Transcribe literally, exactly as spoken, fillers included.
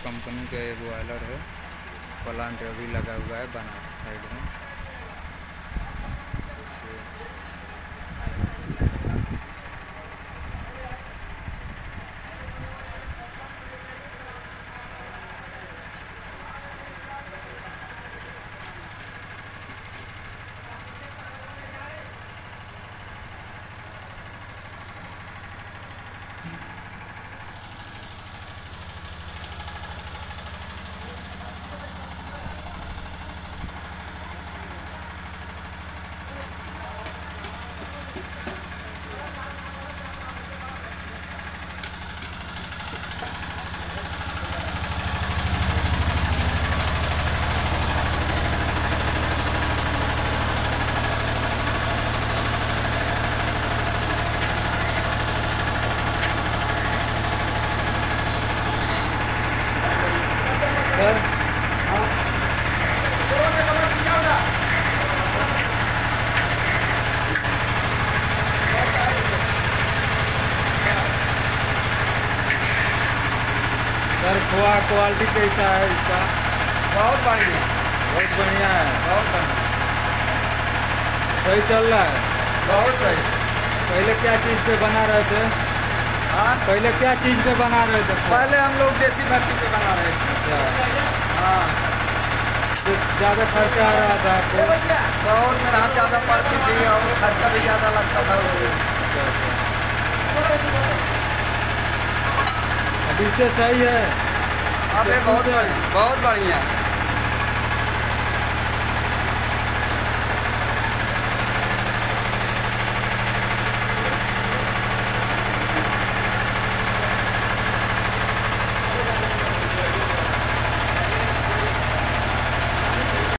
Company का एक boiler है, प्लांट अभी लगा हुआ है बना साइड में। सर सर खोआ क्वालिटी कैसा है इसका? बहुत बढ़िया, बहुत बढ़िया है। बहुत बढ़िया, सही चल रहा है? बहुत सही। पहले क्या चीज़ पे बना रहे थे? हाँ, पहले क्या चीज़ पे बना रहे थे? पहले हम लोग देसी भट्टी पे बना रहे थे। अच्छा, हाँ, तो ज़्यादा खर्चा आ रहा था आपको? बहुत मेहनत ज़्यादा पड़ती थी और खर्चा भी ज़्यादा लगता था उसमें। अच्छा, अच्छा। अभी से सही है? अबे बहुत बढ़िया, बहुत बढ़िया।